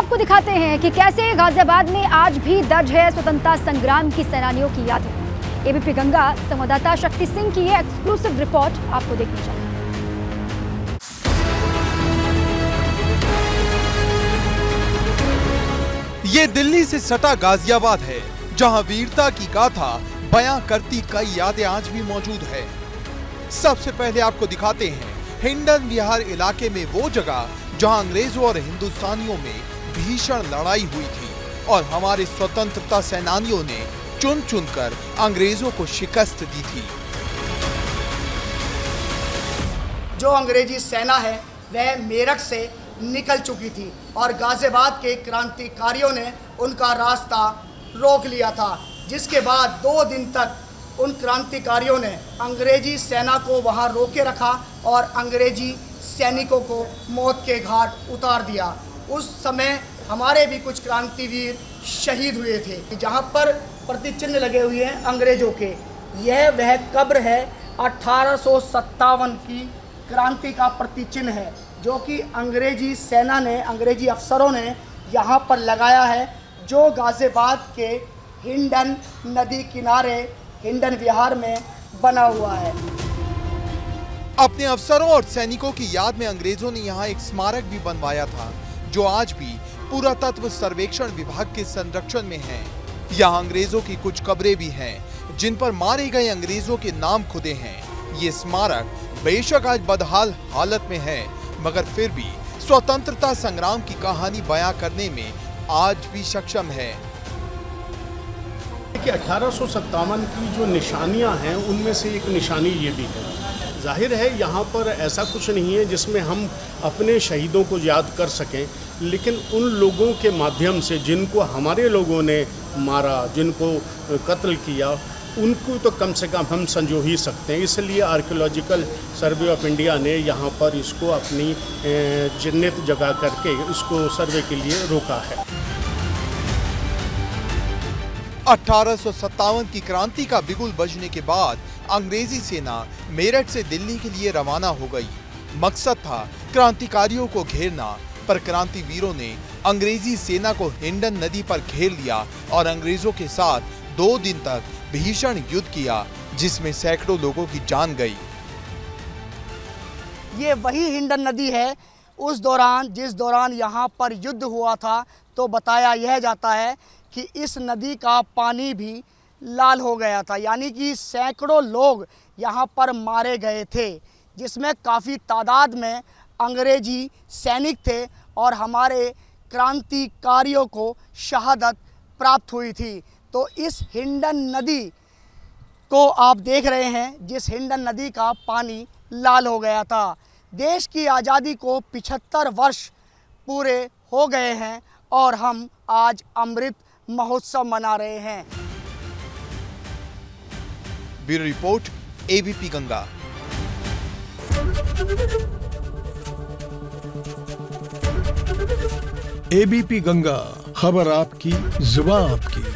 आपको दिखाते हैं कि कैसे गाजियाबाद में आज भी दर्ज है स्वतंत्रता संग्राम की सेनानियों की यादें। एबीपी गंगा संवाददाता शक्ति सिंह की ये एक्सक्लूसिव रिपोर्ट आपको देखनी चाहिए। ये दिल्ली से सटा गाजियाबाद है, जहां वीरता की गाथा बयां करती कई यादें आज भी मौजूद है। सबसे पहले आपको दिखाते हैं हिंडन विहार इलाके में वो जगह जहां अंग्रेजों और हिंदुस्तानियों में भीषण लड़ाई हुई थी और हमारे स्वतंत्रता सेनानियों ने चुन चुनकर अंग्रेजों को शिकस्त दी थी। जो अंग्रेजी सेना है वह मेरठ से निकल चुकी थी और गाजियाबाद के क्रांतिकारियों ने उनका रास्ता रोक लिया था, जिसके बाद 2 दिन तक उन क्रांतिकारियों ने अंग्रेजी सेना को वहां रोके रखा और अंग्रेजी सैनिकों को मौत के घाट उतार दिया। उस समय हमारे भी कुछ क्रांतिवीर शहीद हुए थे। जहां पर प्रतिचिन्ह लगे हुए हैं अंग्रेजों के, यह वह कब्र है 1857 की क्रांति का प्रतिचिन्ह है, जो कि अंग्रेजी सेना ने, अंग्रेजी अफसरों ने यहाँ पर लगाया है, जो गाजियाबाद के हिंडन नदी किनारे हिंडन विहार में बना हुआ है। अपने अफसरों और सैनिकों की याद में अंग्रेजों ने यहाँ एक स्मारक भी बनवाया था, जो आज भी पुरातत्व सर्वेक्षण विभाग के संरक्षण में है। यहाँ अंग्रेजों की कुछ कब्रें भी हैं, जिन पर मारे गए अंग्रेजों के नाम खुदे हैं। ये स्मारक बेशक आज बदहाल हालत में है, मगर फिर भी स्वतंत्रता संग्राम की कहानी बयां करने में आज भी सक्षम है। कि 1857 की जो निशानियां हैं उनमें से एक निशानी ये भी है। जाहिर है यहाँ पर ऐसा कुछ नहीं है जिसमें हम अपने शहीदों को याद कर सकें, लेकिन उन लोगों के माध्यम से जिनको हमारे लोगों ने मारा, जिनको कत्ल किया, उनको तो कम से कम हम संजो ही सकते हैं। इसलिए आर्कियोलॉजिकल सर्वे ऑफ इंडिया ने यहाँ पर इसको अपनी चिन्हित जगह करके इसको सर्वे के लिए रोका है। 1857 की क्रांति का बिगुल बजने के बाद अंग्रेजी सेना मेरठ से दिल्ली के लिए रवाना हो गई। मकसद था क्रांतिकारियों को घेरना, पर क्रांतिवीरों ने अंग्रेजी सेना को हिंडन नदी पर घेर लिया और अंग्रेजों के साथ 2 दिन तक भीषण युद्ध किया, जिसमें सैकड़ों लोगों की जान गई। ये वही हिंडन नदी है। उस दौरान, जिस दौरान यहाँ पर युद्ध हुआ था, तो बताया यह जाता है कि इस नदी का पानी भी लाल हो गया था, यानी कि सैकड़ों लोग यहाँ पर मारे गए थे, जिसमें काफ़ी तादाद में अंग्रेजी सैनिक थे और हमारे क्रांतिकारियों को शहादत प्राप्त हुई थी। तो इस हिंडन नदी को आप देख रहे हैं, जिस हिंडन नदी का पानी लाल हो गया था। देश की आज़ादी को 75 वर्ष पूरे हो गए हैं और हम आज अमृत महोत्सव मना रहे हैं। Bureau report, ABP Ganga. ABP Ganga, खबर आपकी, जुबान आपकी।